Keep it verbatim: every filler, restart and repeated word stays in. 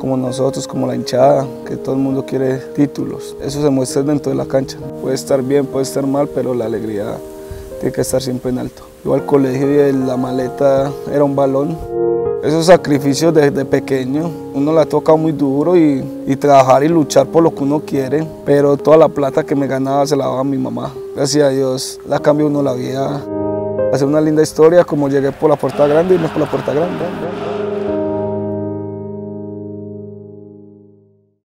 como nosotros, como la hinchada, que todo el mundo quiere títulos. Eso se muestra dentro de la cancha. Puede estar bien, puede estar mal, pero la alegría tiene que estar siempre en alto. Yo al colegio y la maleta era un balón. Esos sacrificios desde pequeño, uno la ha tocado muy duro y, y trabajar y luchar por lo que uno quiere, pero toda la plata que me ganaba se la daba a mi mamá. Gracias a Dios la cambia uno la vida. Hacer una linda historia como llegué por la puerta grande y no por la puerta grande.